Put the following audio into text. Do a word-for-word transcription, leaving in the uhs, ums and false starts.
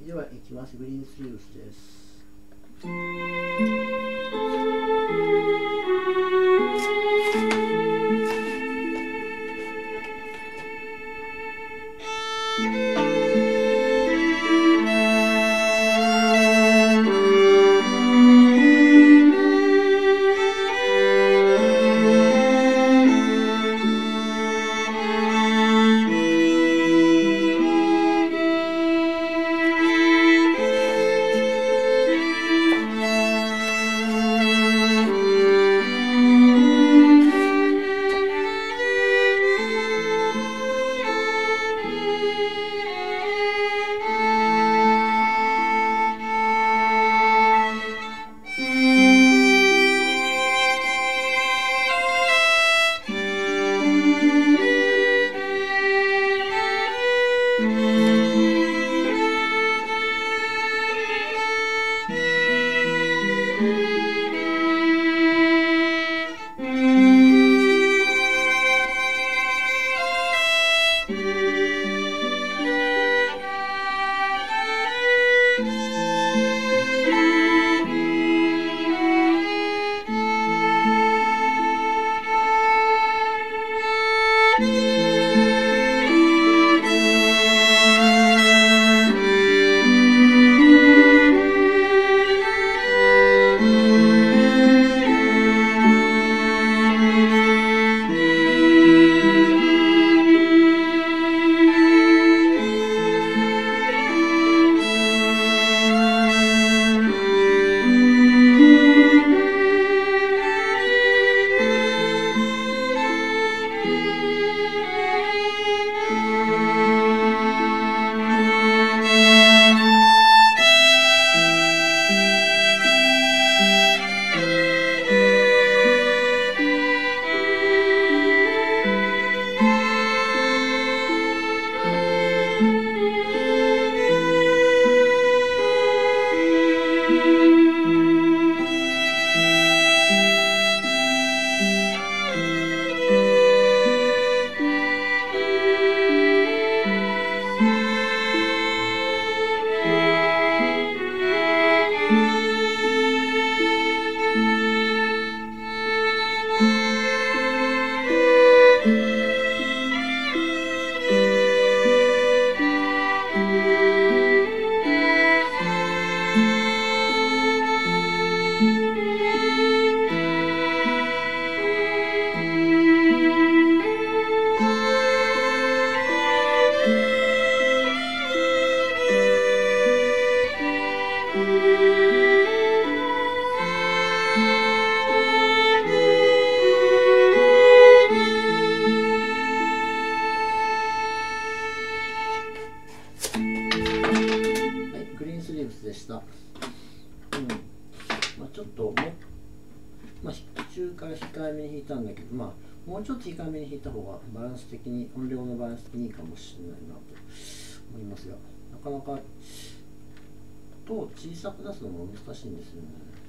ではいきます。グリーンスリーブスです。でした。うん。まあ、ちょっとも、まあ、中から控えめに弾いたんだけど、まあ、もうちょっと控えめに弾いた方がバランス的に、音量のバランス的にいいかもしれないなと思いますが、なかなか音を小さく出すのも難しいんですよね。